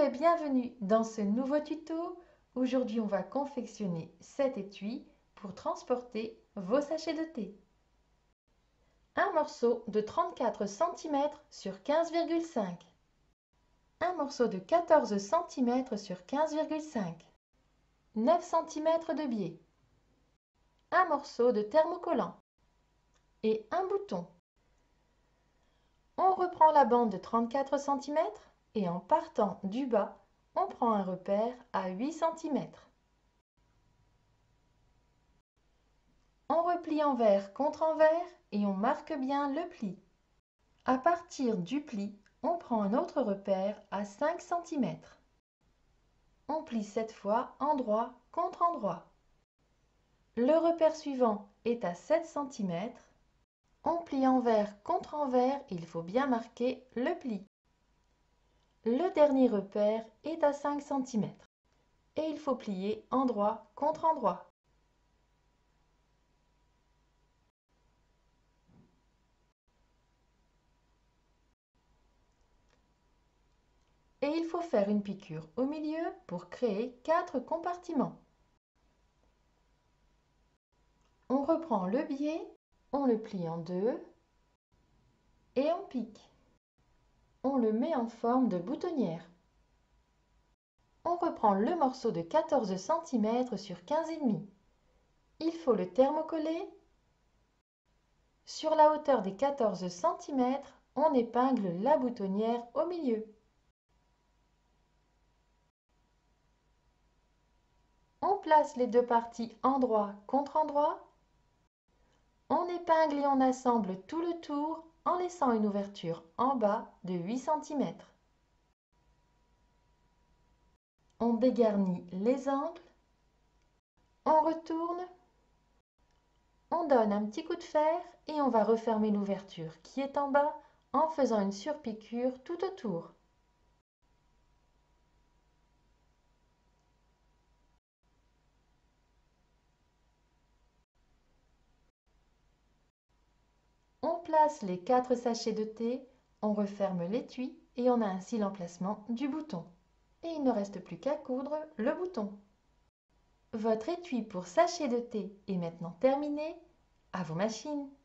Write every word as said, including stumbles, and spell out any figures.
et bienvenue dans ce nouveau tuto. Aujourd'hui, on va confectionner cet étui pour transporter vos sachets de thé. Un morceau de trente-quatre centimètres sur quinze virgule cinq. Un morceau de quatorze centimètres sur quinze virgule cinq. neuf centimètres de biais. Un morceau de thermocollant. Et un bouton. On reprend la bande de trente-quatre centimètres et en partant du bas, on prend un repère à huit centimètres. On replie envers contre envers et on marque bien le pli. À partir du pli, on prend un autre repère à cinq centimètres. On plie cette fois endroit contre endroit. Le repère suivant est à sept centimètres. On plie envers contre envers, il faut bien marquer le pli. Le dernier repère est à cinq centimètres et il faut plier endroit contre endroit. Et il faut faire une piqûre au milieu pour créer quatre compartiments. On reprend le biais, on le plie en deux et on pique. On le met en forme de boutonnière. On reprend le morceau de quatorze centimètres sur quinze virgule cinq. Il faut le thermocoller. Sur la hauteur des quatorze centimètres, on épingle la boutonnière au milieu. On place les deux parties endroit contre endroit. On épingle et on assemble tout le tour en laissant une ouverture en bas de huit centimètres. On dégarnit les angles. On retourne. On donne un petit coup de fer et on va refermer l'ouverture qui est en bas en faisant une surpiqûre tout autour. On place les quatre sachets de thé, on referme l'étui et on a ainsi l'emplacement du bouton. Et il ne reste plus qu'à coudre le bouton. Votre étui pour sachet de thé est maintenant terminé. À vos machines!